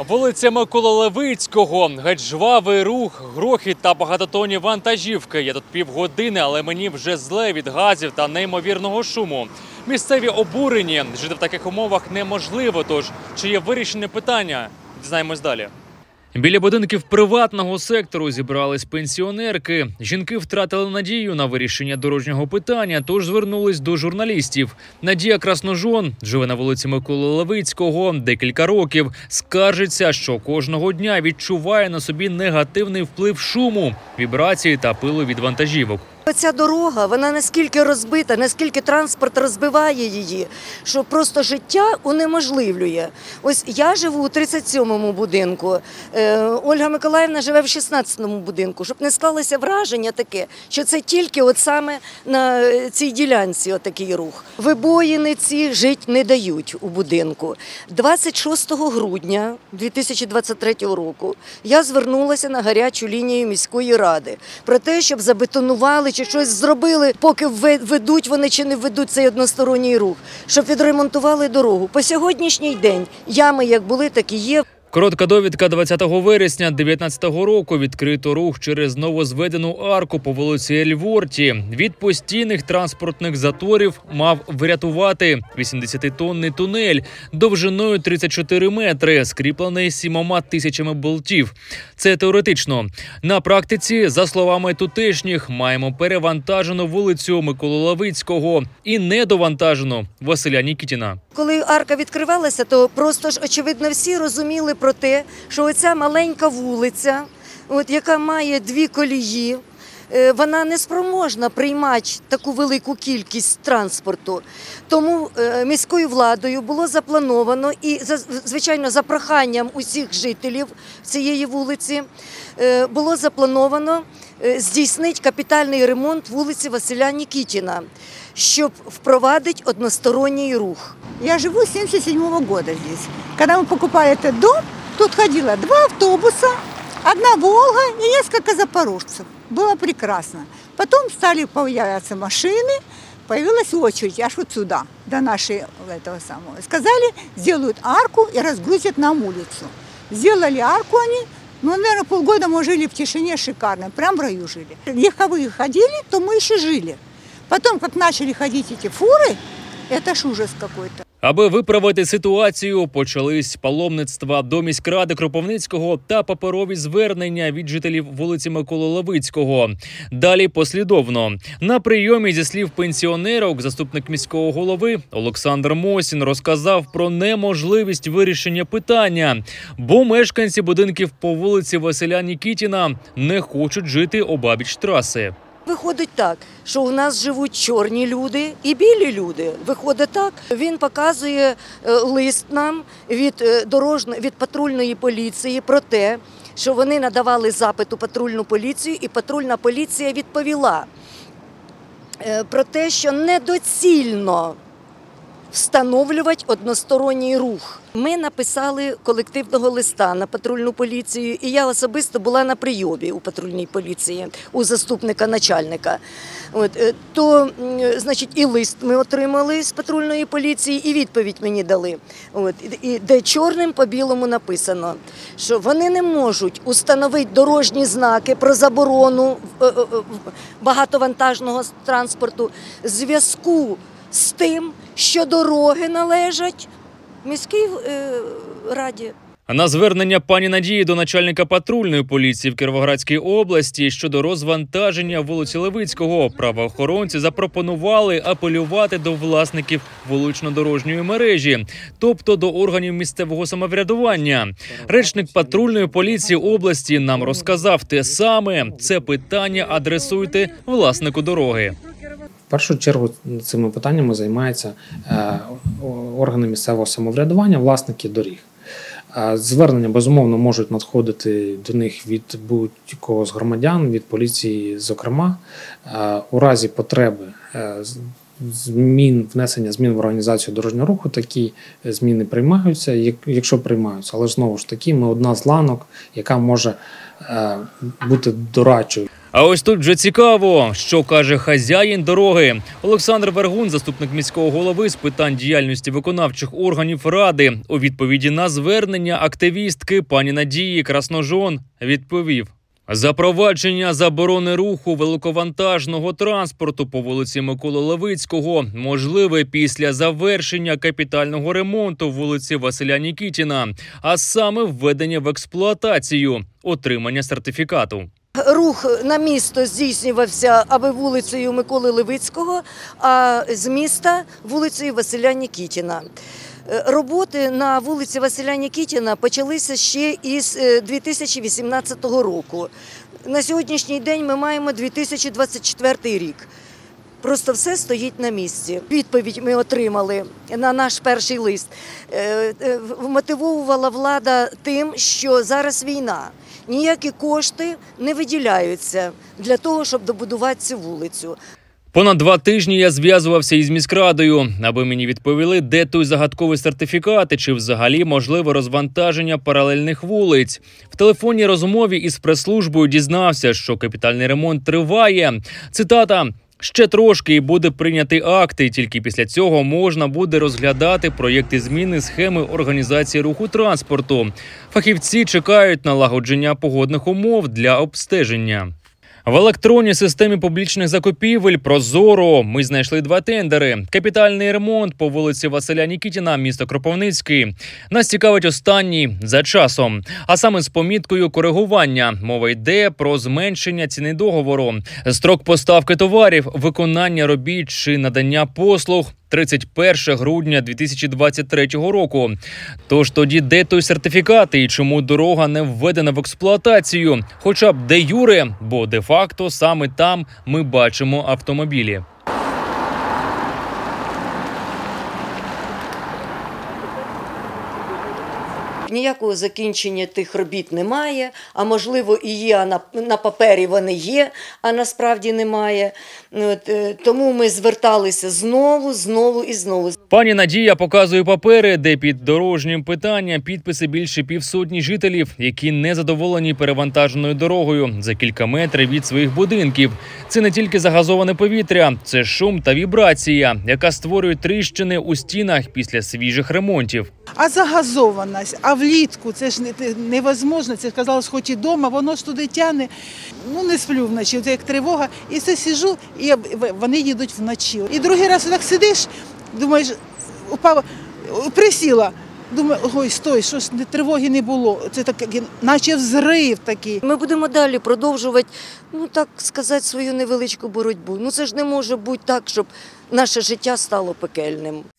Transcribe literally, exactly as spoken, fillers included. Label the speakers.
Speaker 1: Вулиця Миколи Левицького. Геть жвавий рух, грохіт та багатотонні вантажівки. Я тут півгодини, але мені вже зле від газів та неймовірного шуму. Місцеві обурені. Жити в таких умовах неможливо, тож чи є вирішені питання? Дізнаємось далі. Біля будинків приватного сектору зібрались пенсіонерки. Жінки втратили надію на вирішення дорожнього питання, тож звернулись до журналістів. Надія Красножон живе на вулиці Миколи Левицького декілька років. Скаржиться, що кожного дня відчуває на собі негативний вплив шуму, вібрації та пилу від вантажівок.
Speaker 2: Ця дорога, вона наскільки розбита, наскільки транспорт розбиває її, що просто життя унеможливлює. Ось я живу у тридцять сьомому будинку, Ольга Миколаївна живе в шістнадцятому будинку. Щоб не склалося враження таке, що це тільки от саме на цій ділянці отакий рух. Вибоїни ці жити не дають у будинку. двадцять шостого грудня дві тисячі двадцять третього року я звернулася на гарячу лінію міської ради про те, щоб забетонували чи щось зробили, поки ведуть вони чи не ведуть цей односторонній рух, щоб відремонтували дорогу. По сьогоднішній день ями як були, так і є.
Speaker 1: Коротка довідка двадцятого вересня дев'ятнадцятого року. Відкрито рух через новозведену арку по вулиці Ельворті. Від постійних транспортних заторів мав врятувати вісімдесятитонний тунель довжиною тридцять чотири метри, скріплений сімома тисячами болтів. Це теоретично. На практиці, за словами тутешніх, маємо перевантажену вулицю Миколи Левицького і недовантажену Василя Нікітіна.
Speaker 2: Коли арка відкривалася, то просто ж, очевидно, всі розуміли про те, що оця маленька вулиця, от, яка має дві колії, вона не спроможна приймати таку велику кількість транспорту. Тому е, міською владою було заплановано і, звичайно, за проханням усіх жителів цієї вулиці, е, було заплановано е, здійснити капітальний ремонт вулиці Василя Нікітіна, щоб впровадити односторонній рух.
Speaker 3: Я живу с семьдесят седьмого года здесь. Когда мы покупали этот дом, тут ходило два автобуса, одна «Волга» и несколько запорожцев. Было прекрасно. Потом стали появляться машины, появилась очередь аж вот сюда, до нашей этого самого. Сказали, сделают арку и разгрузят нам улицу. Сделали арку они, ну, наверное, полгода мы жили в тишине шикарно, прям в раю жили. Легковые ходили, то мы еще жили. Потом, как начали ходить эти фуры, это ж ужас какой-то.
Speaker 1: Аби виправити ситуацію, почались паломництва до міськради Кропивницького та паперові звернення від жителів вулиці Миколи Левицького. Далі послідовно. На прийомі, зі слів пенсіонерок, заступник міського голови Олександр Мосін розказав про неможливість вирішення питання, бо мешканці будинків по вулиці Василя Нікітіна не хочуть жити обабіч траси.
Speaker 2: Виходить так, що у нас живуть чорні люди і білі люди. Виходить так. Він показує лист нам від дорожньої, від патрульної поліції про те, що вони надавали запит у патрульну поліцію, і патрульна поліція відповіла про те, що недоцільно встановлювати односторонній рух. Ми написали колективного листа на патрульну поліцію, і я особисто була на прийомі у патрульній поліції, у заступника начальника. От, то, значить, і лист ми отримали з патрульної поліції, і відповідь мені дали. От, і, де чорним по білому написано, що вони не можуть установити дорожні знаки про заборону багатовантажного транспорту в зв'язку з тим, що дороги належать міській е, раді.
Speaker 1: На звернення пані Надії до начальника патрульної поліції в Кіровоградській області щодо розвантаження вулиці Левицького правоохоронці запропонували апелювати до власників вулично-дорожньої мережі, тобто до органів місцевого самоврядування. Речник патрульної поліції області нам розказав те саме. Це питання адресуйте власнику дороги.
Speaker 4: В першу чергу цими питаннями займаються органи місцевого самоврядування, власники доріг. Звернення, безумовно, можуть надходити до них від будь-кого з громадян, від поліції зокрема. У разі потреби змін, внесення змін в організацію дорожнього руху, такі зміни приймаються, якщо приймаються. Але знову ж таки, ми одна з ланок, яка може бути дорадчою.
Speaker 1: А ось тут вже цікаво, що каже хазяїн дороги. Олександр Вергун, заступник міського голови з питань діяльності виконавчих органів Ради, у відповіді на звернення активістки пані Надії Красножон відповів: запровадження заборони руху великовантажного транспорту по вулиці Миколи Левицького можливе після завершення капітального ремонту вулиці Василя Нікітіна, а саме введення в експлуатацію, отримання сертифікату.
Speaker 2: Рух на місто здійснювався аби вулицею Миколи Левицького, а з міста вулицею Василя Нікітіна. Роботи на вулиці Василя Нікітіна почалися ще із дві тисячі вісімнадцятого року. На сьогоднішній день ми маємо дві тисячі двадцять четвертий рік. Просто все стоїть на місці. Відповідь ми отримали на наш перший лист. Мотивувала влада тим, що зараз війна. Ніякі кошти не виділяються для того, щоб добудувати цю вулицю.
Speaker 1: Понад два тижні я зв'язувався із міськрадою, аби мені відповіли, де той загадковий сертифікат і чи взагалі можливе розвантаження паралельних вулиць. В телефонній розмові із прес-службою дізнався, що капітальний ремонт триває. Цитата: «Ще трошки і буде прийняти акти, тільки після цього можна буде розглядати проєкти зміни схеми організації руху транспорту. Фахівці чекають налагодження погодних умов для обстеження». В електронній системі публічних закупівель «Прозоро» ми знайшли два тендери. Капітальний ремонт по вулиці Василя Нікітіна, місто Кропивницький. Нас цікавить останній за часом, а саме з поміткою коригування. Мова йде про зменшення ціни договору, строк поставки товарів, виконання робіт чи надання послуг – тридцять перше грудня дві тисячі двадцять третього року. Тож тоді де той сертифікат і чому дорога не введена в експлуатацію? Хоча б де юре, бо де-факто саме там ми бачимо автомобілі.
Speaker 2: Ніякого закінчення тих робіт немає, а можливо і є, а на, на папері вони є, а насправді немає. От, тому ми зверталися знову, знову і знову.
Speaker 1: Пані Надія показує папери, де під дорожнім питанням підписи більше півсотні жителів, які не задоволені перевантаженою дорогою за кілька метрів від своїх будинків. Це не тільки загазоване повітря, це шум та вібрація, яка створює тріщини у стінах після свіжих ремонтів.
Speaker 5: А загазованість, а влітку, це ж невозможно, це казалось, хоч і вдома, воно ж туди тягне, ну не сплю вночі, це як тривога, і все сиджу, і вони їдуть вночі. І другий раз так сидиш, думаєш, упав, присіла, думаю, ой, стой, що ж тривоги не було, це так, наче взрив такий.
Speaker 2: Ми будемо далі продовжувати, ну так сказати, свою невеличку боротьбу. Ну це ж не може бути так, щоб наше життя стало пекельним.